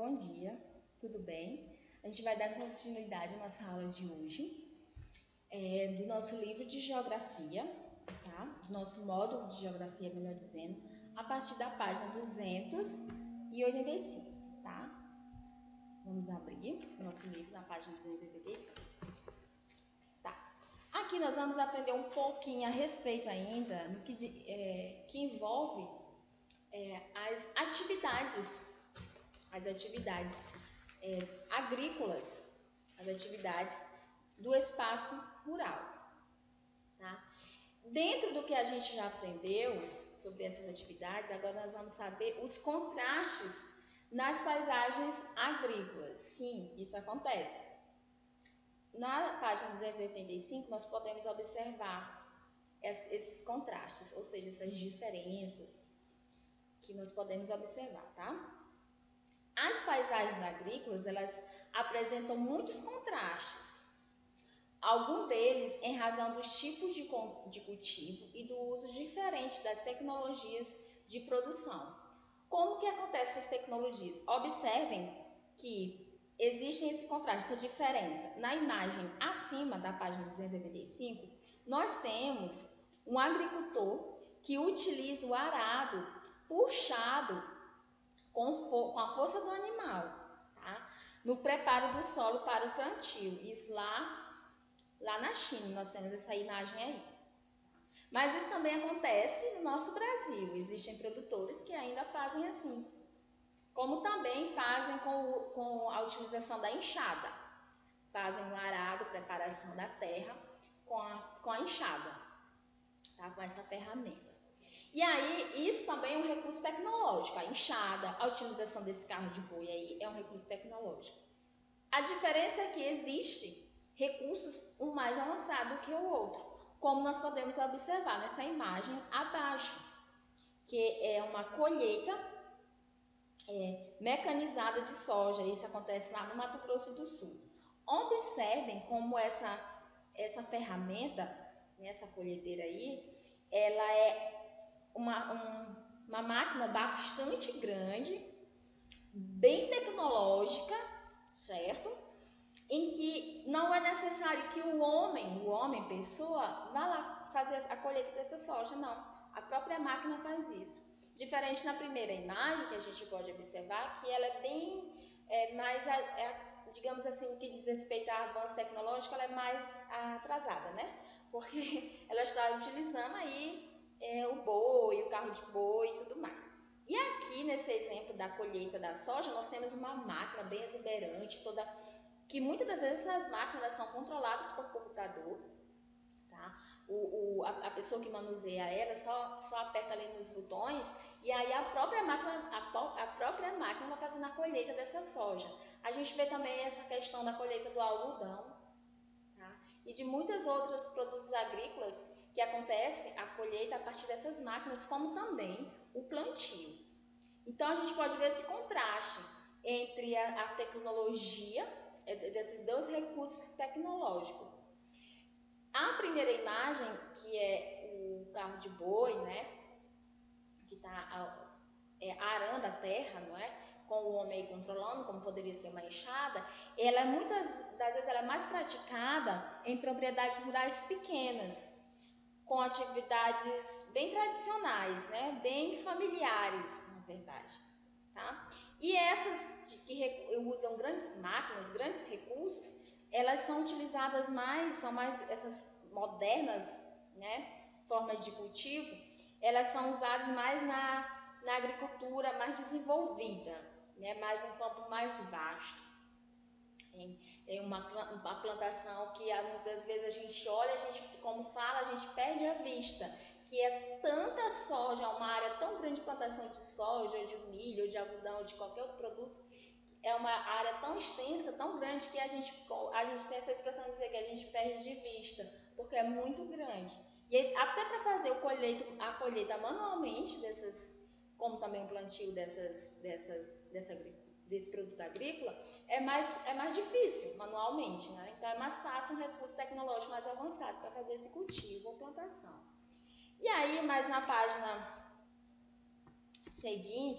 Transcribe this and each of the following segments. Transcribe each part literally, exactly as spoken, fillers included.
bom dia, tudo bem? A gente vai dar continuidade à nossa aula de hoje, é, do nosso livro de geografia, tá? Do nosso módulo de geografia, melhor dizendo, a partir da página duzentos e oitenta e cinco, tá? Vamos abrir o nosso livro na página duzentos e oitenta e cinco. Tá. Aqui nós vamos aprender um pouquinho a respeito ainda no que, é, que envolve é, as atividades as atividades é, agrícolas, as atividades do espaço rural. Tá? Dentro do que a gente já aprendeu sobre essas atividades, agora nós vamos saber os contrastes nas paisagens agrícolas. Sim, isso acontece. Na página duzentos e oitenta e cinco, nós podemos observar esses contrastes, ou seja, essas diferenças que nós podemos observar, tá? As paisagens agrícolas, elas apresentam muitos contrastes, algum deles em razão dos tipos de, de cultivo e do uso diferente das tecnologias de produção. Como que acontecem essas tecnologias? Observem que existe esse contraste, essa diferença. Na imagem acima da página duzentos e oitenta e cinco, nós temos um agricultor que utiliza o arado puxado Com, com a força do animal, tá? No preparo do solo para o plantio. Isso lá, lá na China, nós temos essa imagem aí. Mas isso também acontece no nosso Brasil. Existem produtores que ainda fazem assim. Como também fazem com, o, com a utilização da enxada. Fazem o arado, preparação da terra com a, com a enxada, tá? Com essa ferramenta. E aí, isso também é um recurso tecnológico. A enxada, a utilização desse carro de boi aí é um recurso tecnológico. A diferença é que existe recursos um mais avançado que o outro, como nós podemos observar nessa imagem abaixo, que é uma colheita é, mecanizada de soja. Isso acontece lá no Mato Grosso do Sul. Observem como essa, essa ferramenta, essa colhedeira aí, ela é Uma, um, uma máquina bastante grande, bem tecnológica, certo? Em que não é necessário que o homem, o homem, pessoa, vá lá fazer a colheita dessa soja, não. A própria máquina faz isso. Diferente na primeira imagem, que a gente pode observar, que ela é bem é, mais, é, digamos assim, que diz respeito ao avanço tecnológico, ela é mais atrasada, né? Porque ela está utilizando aí É, o boi, o carro de boi e tudo mais. E aqui, nesse exemplo da colheita da soja, nós temos uma máquina bem exuberante, toda, que muitas das vezes essas máquinas são controladas por computador. Tá? O, o, a, a pessoa que manuseia ela só, só aperta ali nos botões e aí a própria máquina, a, a própria máquina vai fazendo a colheita dessa soja. A gente vê também essa questão da colheita do algodão, tá? E de muitos outros produtos agrícolas que acontece a colheita a partir dessas máquinas, como também o plantio. Então, a gente pode ver esse contraste entre a, a tecnologia, desses dois recursos tecnológicos. A primeira imagem, que é o carro de boi, né, que está é, arando a terra, não é? Com o homem aí controlando, como poderia ser uma enxada, ela muitas das vezes ela é mais praticada em propriedades rurais pequenas, com atividades bem tradicionais, né? Bem familiares, na verdade. Tá? E essas que usam grandes máquinas, grandes recursos, elas são utilizadas mais, são mais essas modernas, né? Formas de cultivo, elas são usadas mais na, na agricultura mais desenvolvida, né? Mais um campo mais vasto. É uma, uma plantação que muitas vezes a gente olha, a gente, como fala, a gente perde a vista, que é tanta soja, uma área tão grande de plantação de soja, de milho, de algodão, de qualquer outro produto, é uma área tão extensa, tão grande, que a gente, a gente tem essa expressão de dizer que a gente perde de vista, porque é muito grande. E até para fazer o colheito, a colheita manualmente, dessas, como também o plantio dessas, dessas, dessa agricultura, desse produto agrícola, é mais, é mais difícil manualmente, né? Então é mais fácil um recurso tecnológico mais avançado para fazer esse cultivo ou plantação. E aí, mais na página seguinte,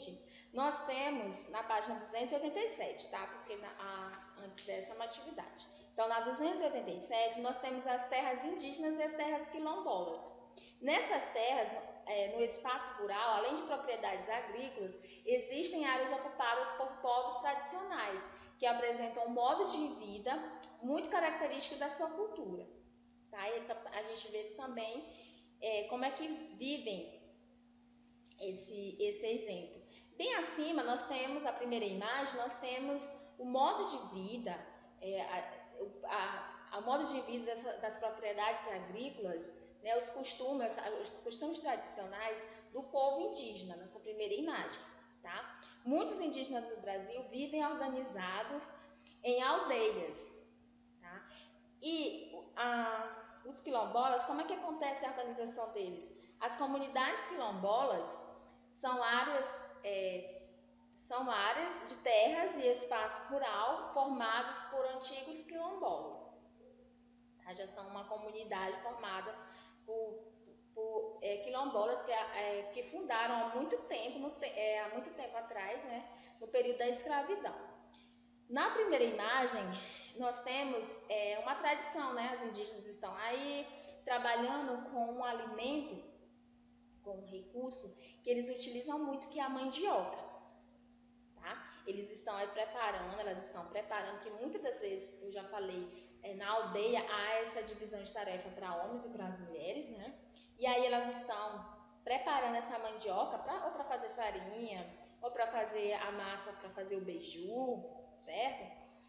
nós temos na página duzentos e oitenta e sete, tá? Porque na, a, antes dessa é uma atividade. Então, na duzentos e oitenta e sete, nós temos as terras indígenas e as terras quilombolas. Nessas terras, é, no espaço rural, além de propriedades agrícolas, existem áreas ocupadas por povos tradicionais, que apresentam um modo de vida muito característico da sua cultura. Tá? E a gente vê também é, como é que vivem esse, esse exemplo. Bem acima, nós temos a primeira imagem, nós temos o modo de vida, é, a, a, a modo de vida das, das propriedades agrícolas, né, os costumes, os costumes tradicionais do povo indígena, nessa primeira imagem. Tá? Muitos indígenas do Brasil vivem organizados em aldeias. Tá? E a, os quilombolas, como é que acontece a organização deles? As comunidades quilombolas são áreas, é, são áreas de terras e espaço rural formados por antigos quilombolas. Tá? Já são uma comunidade formada por, por é, quilombolas que, é, que fundaram há muito tempo, no, é, há muito tempo atrás, né, no período da escravidão. Na primeira imagem, nós temos é, uma tradição, né? Os indígenas estão aí trabalhando com um alimento, com um recurso que eles utilizam muito, que é a mandioca. Tá? Eles estão aí preparando, elas estão preparando, que muitas das vezes, eu já falei, é, na aldeia há essa divisão de tarefa para homens e para as mulheres, né? E aí elas estão preparando essa mandioca pra, ou para fazer farinha, ou para fazer a massa, para fazer o beiju, certo?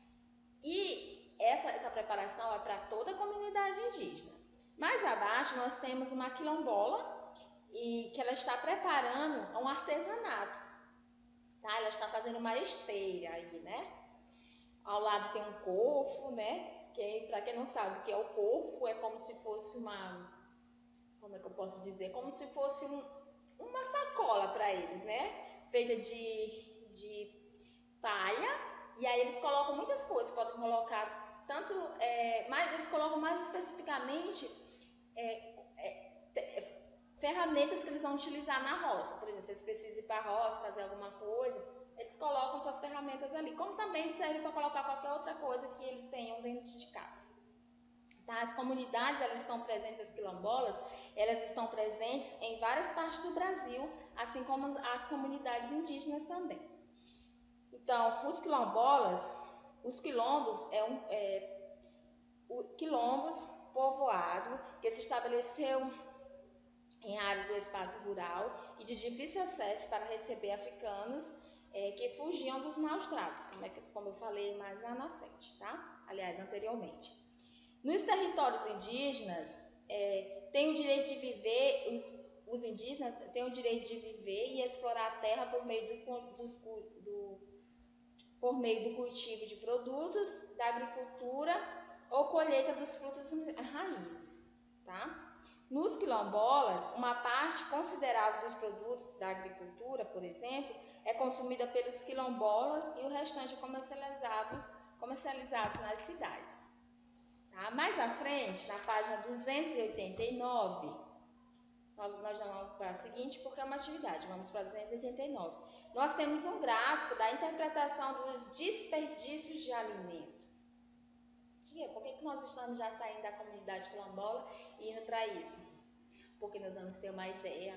E essa, essa preparação é para toda a comunidade indígena. Mais abaixo nós temos uma quilombola, e que ela está preparando um artesanato. Tá? Ela está fazendo uma esteira aí, né? Ao lado tem um cofo, né? Que, para quem não sabe o que é o cofo, é como se fosse uma... Como é que eu posso dizer? Como se fosse um, uma sacola para eles, né? Feita de, de palha. E aí eles colocam muitas coisas. Podem colocar tanto... É, mais, eles colocam mais especificamente... É, é, ferramentas que eles vão utilizar na roça. Por exemplo, se eles precisam ir para a roça, fazer alguma coisa, eles colocam suas ferramentas ali. Como também serve para colocar qualquer outra coisa que eles tenham dentro de casa. Tá? As comunidades, elas estão presentes, as quilombolas, elas estão presentes em várias partes do Brasil, assim como as comunidades indígenas também. Então, os quilombolas, os quilombos, é um... É, o, quilombos, povoado, que se estabeleceu em áreas do espaço rural e de difícil acesso para receber africanos é, que fugiam dos maus tratos, como, é que, como eu falei mais lá na frente, tá? Aliás, anteriormente. Nos territórios indígenas, é, tem o direito de viver, os, os indígenas têm o direito de viver e explorar a terra por meio do, dos, do, por meio do cultivo de produtos, da agricultura ou colheita dos frutos e raízes, tá? Nos quilombolas, uma parte considerável dos produtos da agricultura, por exemplo, é consumida pelos quilombolas e o restante é comercializado, comercializado nas cidades. Tá? Mais à frente, na página duzentos e oitenta e nove, nós já vamos para a seguinte porque é uma atividade, vamos para duzentos e oitenta e nove. Nós temos um gráfico da interpretação dos desperdícios de alimento. Tia, por que, que nós estamos já saindo da comunidade quilombola e indo para isso? Porque nós vamos ter uma ideia,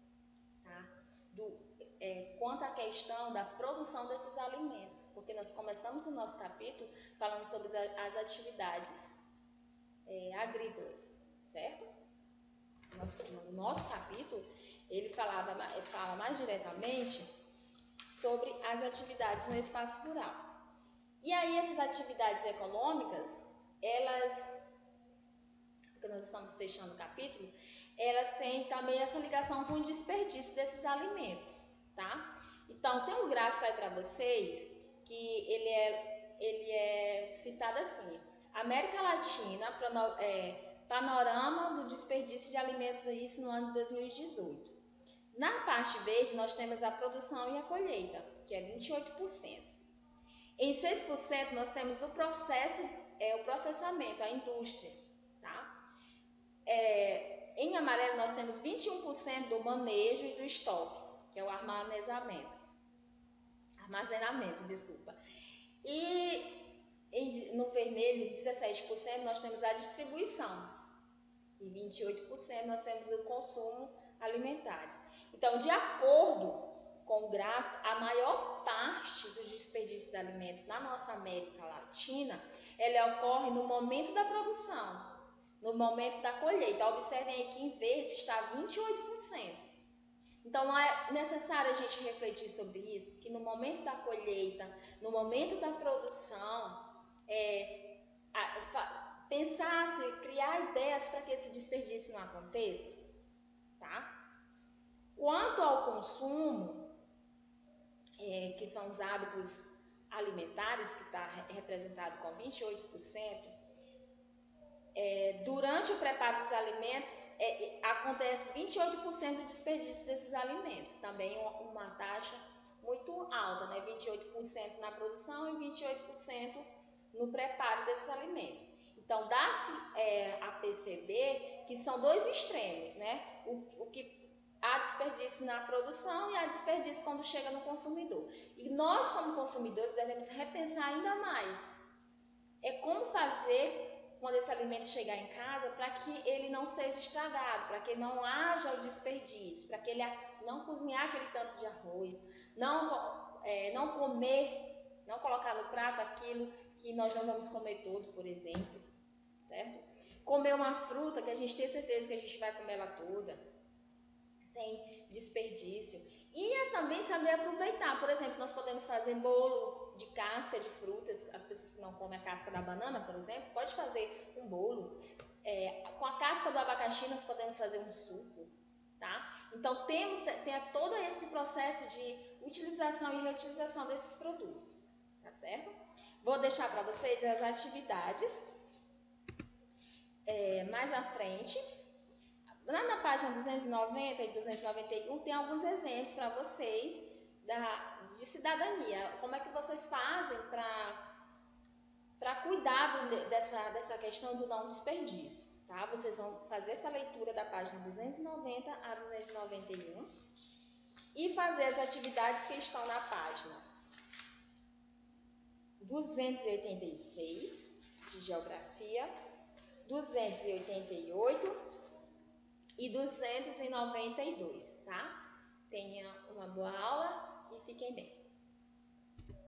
tá, do, é, quanto à questão da produção desses alimentos. Porque nós começamos o nosso capítulo falando sobre as atividades é, agrícolas, certo? Nosso, no nosso capítulo, ele falava, fala mais diretamente sobre as atividades no espaço rural. E aí essas atividades econômicas, elas, porque nós estamos fechando o capítulo, elas têm também essa ligação com o desperdício desses alimentos, tá? Então, tem um gráfico aí para vocês, que ele é, ele é citado assim, América Latina, é, panorama do desperdício de alimentos, isso no ano de dois mil e dezoito. Na parte verde, nós temos a produção e a colheita, que é vinte e oito por cento. Em seis por cento nós temos o processo, é, o processamento, a indústria. Tá? É, em amarelo nós temos vinte e um por cento do manejo e do estoque, que é o armazenamento. armazenamento, desculpa. E em, no vermelho, dezessete por cento, nós temos a distribuição. E vinte e oito por cento nós temos o consumo alimentares. Então, de acordo com o gráfico, a maior parte do desperdício de alimento na nossa América Latina, ela ocorre no momento da produção, no momento da colheita. Observem aqui em verde está vinte e oito por cento. Então, não é necessário a gente refletir sobre isso, que no momento da colheita, no momento da produção, é, a, fa, pensar, criar ideias para que esse desperdício não aconteça, tá? Quanto ao consumo, é, que são os hábitos alimentares, que está representado com vinte e oito por cento, É, durante o preparo dos alimentos, é, acontece vinte e oito por cento do desperdício desses alimentos. Também uma, uma taxa muito alta, né? vinte e oito por cento na produção e vinte e oito por cento no preparo desses alimentos. Então, dá-se é, a perceber que são dois extremos, né? O, o que há desperdício na produção e há desperdício quando chega no consumidor. E nós, como consumidores, devemos repensar ainda mais. É como fazer quando esse alimento chegar em casa, para que ele não seja estragado, para que não haja o desperdício, para que ele não cozinhar aquele tanto de arroz, não, é, não comer, não colocar no prato aquilo que nós não vamos comer todo, por exemplo, certo? Comer uma fruta que a gente tem certeza que a gente vai comer ela toda, sem desperdício. E é também saber aproveitar. Por exemplo, nós podemos fazer bolo de casca de frutas. As pessoas que não comem a casca da banana, por exemplo, pode fazer um bolo. É, com a casca do abacaxi nós podemos fazer um suco, tá? Então temos tem todo esse processo de utilização e reutilização desses produtos, tá certo? Vou deixar para vocês as atividades é, mais à frente. Lá na página duzentos e noventa e duzentos e noventa e um tem alguns exemplos para vocês da, de cidadania. Como é que vocês fazem para cuidar do, dessa, dessa questão do não desperdício, tá? Vocês vão fazer essa leitura da página duzentos e noventa a duzentos e noventa e um e fazer as atividades que estão na página duzentos e oitenta e seis de Geografia, duzentos e oitenta e oito e duzentos e noventa e dois, tá? Tenha uma boa aula e fiquem bem.